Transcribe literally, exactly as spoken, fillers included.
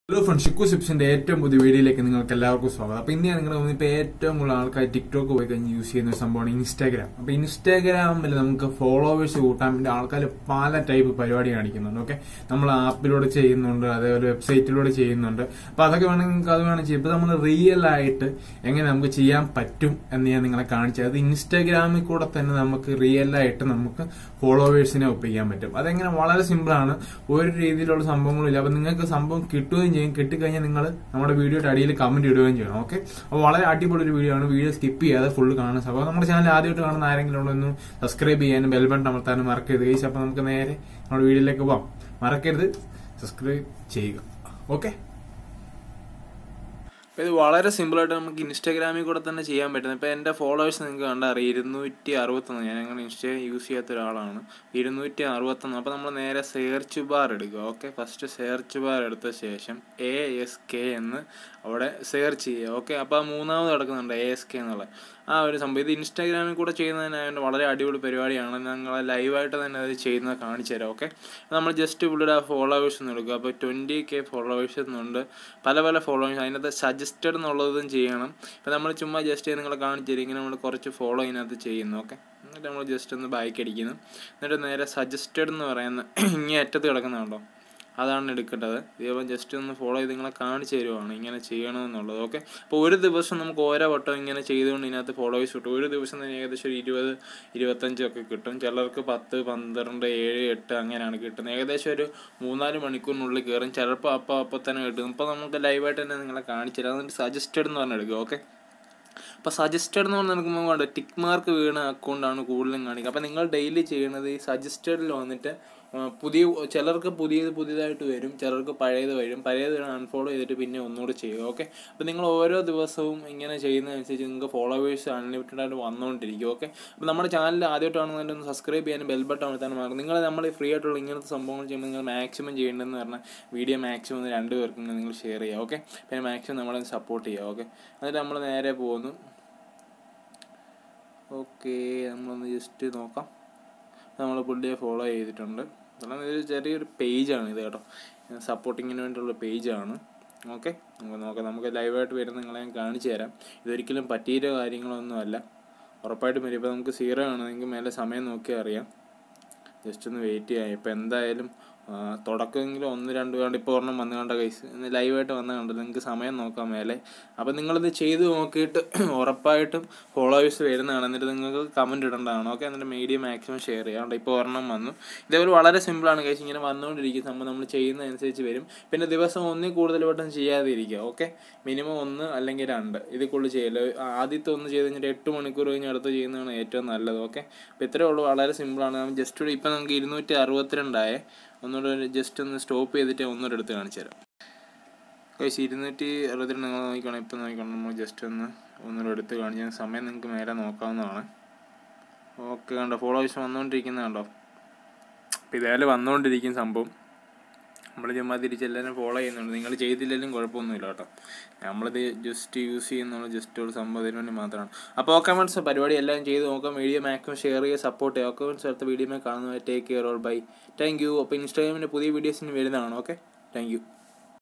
Hello friends, Shiku Sipsന്റെ ഏറ്റവും പുതിയ വീഡിയോയിലേക്ക് നിങ്ങൾക്ക് എല്ലാവർക്കും സ്വാഗതം. അപ്പോൾ ഇന്ന് നിങ്ങൾ ഇപ്പോൾ ഏറ്റവും കൂടുതൽ ആൾക്കാർ ടിക്ടോക്ക് പോയി കഴിഞ്ഞ് യൂസ് ചെയ്യുന്ന ഒരു സംഭവമാണ് ഇൻസ്റ്റാഗ്രാം. അപ്പോൾ ഇൻസ്റ്റാഗ്രാമിൽ നമുക്ക് ഫോളോവേഴ്സ് കൂട്ടാൻ വേണ്ടി ആൾക്കാർ പല ടൈപ്പ് പരിപാടി കാണിക്കുന്നുണ്ട്. ഓക്കെ, നമ്മൾ ആപ്പിലൂടെ ചെയ്യുന്നുണ്ട്, അതേപോലെ വെബ്സൈറ്റിലൂടെ ചെയ്യുന്നുണ്ട്. അപ്പോൾ അതൊക്കെ വേണമെങ്കിൽ നിങ്ങൾക്ക് അത് വേണം ചെയ്യാം. ഇപ്പോൾ നമ്മൾ റിയൽ ആയിട്ട് എങ്ങനെ നമുക്ക് ചെയ്യാൻ പറ്റും എന്ന് ഞാൻ നിങ്ങളെ കാണിച്ചത്. അത് ഇൻസ്റ്റാഗ്രാമിൽ കൂടെ തന്നെ നമുക്ക് റിയൽ ആയിട്ട് നമുക്ക് ഫോളോവേഴ്സിനെ ഒപ്പിക്കാൻ പറ്റും. അതെങ്ങനെ വളരെ സിമ്പിളാണ്, ഒരു രീതിയിലുള്ള സംഭവങ്ങളില്ല. അപ്പോൾ നിങ്ങൾക്ക് സംഭവം കിട്ടുകയും ചെയ്യും. കിട്ടിക്കഴിഞ്ഞാൽ നിങ്ങൾ നമ്മുടെ വീഡിയോയുടെ അടിയിൽ കമന്റ് ഇടുകയും ചെയ്യണം. ഓക്കെ, അപ്പോൾ വളരെ അടിപൊളി ഒരു വീഡിയോ ആണ്. വീഡിയോ സ്കിപ്പ് ചെയ്യാതെ ഫുള്ള് കാണുന്ന സംഭവം. നമ്മുടെ ചാനൽ ആദ്യമായിട്ട് കാണുന്ന ആരെങ്കിലും ഉണ്ടെന്ന് സബ്സ്ക്രൈബ് ചെയ്യാനും ബെൽ ബട്ടൺ അമർത്താനും മറക്കരുത് ഗൈസ്. അപ്പോൾ നമുക്ക് നേരെ നമ്മുടെ വീഡിയോയിലേക്ക് പോവാം. മറക്കരുത്, സബ്സ്ക്രൈബ് ചെയ്യുക. ഓക്കെ, ഇത് വളരെ സിമ്പിളായിട്ട് നമുക്ക് ഇൻസ്റ്റാഗ്രാമിൽ കൂടെ തന്നെ ചെയ്യാൻ പറ്റുന്നത്. ഇപ്പോൾ എൻ്റെ ഫോളോവേഴ്സ് നിങ്ങൾക്ക് കണ്ടറിയാം, ഇരുന്നൂറ്റി അറുപത്തൊന്ന്. ഞാൻ അങ്ങനെ ഇൻസ്റ്റ യൂസ് ചെയ്യാത്ത ഒരാളാണ്. ഇരുന്നൂറ്റി അറുപത്തൊന്ന്. അപ്പോൾ നമ്മൾ നേരെ സെർച്ച് ബാർ എടുക്കുക. ഓക്കെ, ഫസ്റ്റ് സെർച്ച് ബാർ എടുത്ത ശേഷം എ എസ് കെ എന്ന് അവിടെ സെർച്ച് ചെയ്യുക. ഓക്കെ, അപ്പോൾ മൂന്നാമത് കിടക്കുന്നുണ്ട് എ എസ് കെ എന്നുള്ള ആ ഒരു സംഭവം. ഇത് ഇൻസ്റ്റാഗ്രാമിൽ കൂടെ ചെയ്യുന്നതിനായതുകൊണ്ട് വളരെ അടിപൊളി പരിപാടിയാണ്. ഞങ്ങൾ ലൈവായിട്ട് തന്നെ അത് ചെയ്യുന്നത് കാണിച്ചു തരാം. ഓക്കെ, നമ്മൾ ജസ്റ്റ് പുള്ളിയുടെ ആ ഫോളോവേഴ്സ് ഒന്ന് എടുക്കുക. അപ്പോൾ ട്വൻറ്റി കെ ഫോളോവേഴ്സ് എന്നുണ്ട്, പല പല ഫോളോവേഴ്സ്. അതിനകത്ത് സജസ്റ്റഡ് എന്നുള്ളതും ചെയ്യണം. ഇപ്പോൾ നമ്മൾ ചുമ്മാ ജസ്റ്റ് നിങ്ങൾ കാണിച്ചു തരും, ഇങ്ങനെ നമ്മൾ കുറച്ച് ഫോളോ ഇതിനകത്ത് ചെയ്യുന്നു. ഓക്കെ, എന്നിട്ട് നമ്മൾ ജസ്റ്റ് ഒന്ന് ബാക്ക് അടിക്കുന്നു. എന്നിട്ട് നേരെ സജസ്റ്റഡ് എന്ന് പറയുന്ന ഇങ്ങനെ അറ്റത്ത് കിടക്കുന്നുണ്ടോ, അതാണ് എടുക്കേണ്ടത്. ഇതേപോലെ ജസ്റ്റ് ഒന്ന് ഫോളോ ചെയ്ത് നിങ്ങളെ കാണിച്ചു തരുവാണ് ഇങ്ങനെ ചെയ്യണമെന്നുള്ളത്. ഓക്കെ, അപ്പോൾ ഒരു ദിവസം നമുക്ക് ഓരോ വട്ടം ഇങ്ങനെ ചെയ്തുകൊണ്ട് ഇതിനകത്ത് ഫോളോവേഴ്സ് കിട്ടും. ഒരു ദിവസം തന്നെ ഏകദേശം ഒരു ഇരുപത് ഇരുപത്തഞ്ചൊക്കെ കിട്ടും. ചിലർക്ക് പത്ത് പന്ത്രണ്ട് ഏഴ് എട്ട് അങ്ങനെയാണ് കിട്ടുന്നത്. ഏകദേശം ഒരു മൂന്നാല് മണിക്കൂറിനുള്ളിൽ കയറും. ചിലപ്പോൾ അപ്പോൾ അപ്പോൾ തന്നെ കിട്ടും. ഇപ്പോൾ നമുക്ക് ലൈവായിട്ട് തന്നെ നിങ്ങളെ കാണിച്ചു തരാം. അതുകൊണ്ട് സജസ്റ്റഡ് എന്ന് പറഞ്ഞെടുക്കുക. ഓക്കെ, അപ്പോൾ സജസ്റ്റഡ് എന്ന് പറഞ്ഞാൽ നമുക്ക് വേണ്ട ടിക്ക് മാർക്ക് വീണ അക്കൗണ്ടാണ് കൂടുതലും കാണിക്കുക. അപ്പോൾ നിങ്ങൾ ഡെയിലി ചെയ്യണത് ഈ സജസ്റ്റഡിൽ വന്നിട്ട് പുതിയ ചിലർക്ക് പുതിയത് പുതിയതായിട്ട് വരും, ചിലർക്ക് പഴയത് വരും. പഴയത് അൺഫോളോ ചെയ്തിട്ട് പിന്നെ ഒന്നുകൂടി ചെയ്യുക. ഓക്കെ, അപ്പോൾ നിങ്ങൾ ഓരോ ദിവസവും ഇങ്ങനെ ചെയ്യുന്നതനുസരിച്ച് നിങ്ങൾക്ക് ഫോളോവേഴ്സ് അൺലിമിറ്റഡ് ആയിട്ട് വന്നുകൊണ്ടിരിക്കും. ഓക്കെ, അപ്പോൾ നമ്മുടെ ചാനൽ ആദ്യമായിട്ടാണെന്നുണ്ടെങ്കിൽ ഒന്ന് സബ്സ്ക്രൈബ് ചെയ്യാനും ബെൽ ബട്ടൺ അമർത്താനും മറക്കും. നിങ്ങൾ നമ്മൾ ഫ്രീ ആയിട്ടുള്ള ഇങ്ങനത്തെ സംഭവങ്ങൾ ചെയ്യുമ്പോൾ നിങ്ങൾ മാക്സിമം ചെയ്യേണ്ടതെന്ന് പറഞ്ഞാൽ വീഡിയോ മാക്സിമം രണ്ട് പേർക്കും നിങ്ങൾ ഷെയർ ചെയ്യുക. ഓക്കെ, പിന്നെ മാക്സിമം നമ്മളെ സപ്പോർട്ട് ചെയ്യുക. ഓക്കെ, എന്നിട്ട് നമ്മൾ നേരെ പോകുന്നു. ഓക്കെ, നമ്മളൊന്ന് ജസ്റ്റ് നോക്കാം. നമ്മൾ പുള്ളിയെ ഫോളോ ചെയ്തിട്ടുണ്ട്. കാരണം ഇതൊരു ചെറിയൊരു പേജാണ് ഇത് കേട്ടോ, സപ്പോർട്ടിങ്ങിന് വേണ്ടിയുള്ള പേജാണ്. ഓക്കെ, നമുക്ക് നോക്കാം. നമുക്ക് ലൈവായിട്ട് വരുന്ന നിങ്ങളെ ഞാൻ കാണിച്ചു തരാം. ഇതൊരിക്കലും പറ്റിയ കാര്യങ്ങളൊന്നും അല്ല, ഉറപ്പായിട്ടും വരും. ഇപ്പോൾ നമുക്ക് സീറോ ആണെങ്കിൽ മേലെ സമയം നോക്കിയാൽ അറിയാം. ജസ്റ്റ് ഒന്ന് വെയിറ്റ് ചെയ്യാം. ഇപ്പോൾ എന്തായാലും തുടക്കമെങ്കിലും ഒന്ന് രണ്ട് കണ്ട് ഇപ്പോൾ ഒരെണ്ണം വന്നു കണ്ട കൈസ് ഇന്ന് ലൈവായിട്ട് വന്ന കണ്ടത്. നിങ്ങൾക്ക് സമയം നോക്കാം മേലെ. അപ്പോൾ നിങ്ങളിത് ചെയ്ത് നോക്കിയിട്ട് ഉറപ്പായിട്ടും ഫോളോവേഴ്സ് വരുന്നതാണ്. എന്നിട്ട് നിങ്ങൾക്ക് കമൻറ്റ് ഇടേണ്ടതാണ്. ഓക്കെ, എന്നിട്ട് മീഡിയ മാക്സിമം ഷെയർ ചെയ്യാം. ഇപ്പോൾ ഒരെണ്ണം വന്നു. ഇതേപോലെ വളരെ സിമ്പിളാണ് കൈസ്. ഇങ്ങനെ വന്നുകൊണ്ടിരിക്കും സംഭവം. നമ്മൾ ചെയ്യുന്നതനുസരിച്ച് വരും. പിന്നെ ദിവസം ഒന്നിൽ കൂടുതൽ വട്ടം ചെയ്യാതെ ഇരിക്കുക. ഓക്കെ, മിനിമം ഒന്ന് അല്ലെങ്കിൽ രണ്ട് ഇതിൽ കൂടുതൽ ചെയ്യല്ലോ. ആദ്യത്തെ ഒന്ന് ചെയ്ത് കഴിഞ്ഞിട്ട് എട്ട് മണിക്കൂർ കഴിഞ്ഞ് അടുത്ത് ചെയ്യുന്നതാണ് ഏറ്റവും നല്ലത്. ഓക്കെ, അപ്പോൾ ഇത്രയേ ഉള്ളൂ, വളരെ സിമ്പിളാണ്. ജസ്റ്റ് ഇപ്പോൾ നമുക്ക് ഇരുന്നൂറ്റി അറുപത്തിരണ്ടായേ. ഒന്നുകൂടെ ജസ്റ്റ് ഒന്ന് സ്റ്റോപ്പ് ചെയ്തിട്ട് ഒന്നുകൂടെ എടുത്ത് കാണിച്ചു തരാം. കഴിച്ച് ഇരുന്നൂറ്റി അറുപത്തിരണ്ട് നിങ്ങൾ നോക്കിക്കണം. ഇപ്പം നോക്കിക്കണം. നമ്മൾ ജസ്റ്റ് ഒന്ന് ഒന്നുകൂടെ എടുത്ത് കാണിച്ചാൽ സമയം നിങ്ങൾക്ക് മേലെ നോക്കാവുന്നതാണ്. ഓക്കെ, കണ്ടോ ഫോളോവേഴ്സ് വന്നുകൊണ്ടിരിക്കുന്നത് കണ്ടോ. അപ്പോൾ ഇതേപോലെ വന്നുകൊണ്ടിരിക്കും സംഭവം. നമ്മൾ ചുമ്മാ തിരിച്ചെല്ലാവരും ഫോളോ ചെയ്യുന്നുണ്ട്. നിങ്ങൾ ചെയ്തില്ലെങ്കിലും കുഴപ്പമൊന്നുമില്ല കേട്ടോ. നമ്മളിത് ജസ്റ്റ് യൂസ് ചെയ്യുന്നുള്ള ജസ്റ്റ് ഒരു സംഭവത്തിന് വേണ്ടി മാത്രമാണ്. അപ്പോൾ ഓക്കെ ഫ്രണ്ട്സ്, പരിപാടി എല്ലാം ചെയ്ത് നോക്കാം. വീഡിയോ മാക്സിമം ഷെയർ ചെയ്യുക, സപ്പോർട്ട് ചെയ്യുക. ഓക്കെ ഫ്രണ്ട്സ്, അടുത്ത വീഡിയോ കാണുന്നത് take care all bye. Thank you. അപ്പോൾ ഇൻസ്റ്റാഗ്രാമിൻ്റെ പുതിയ വീഡിയോസിന് വരുന്നതാണ്. Okay, thank U.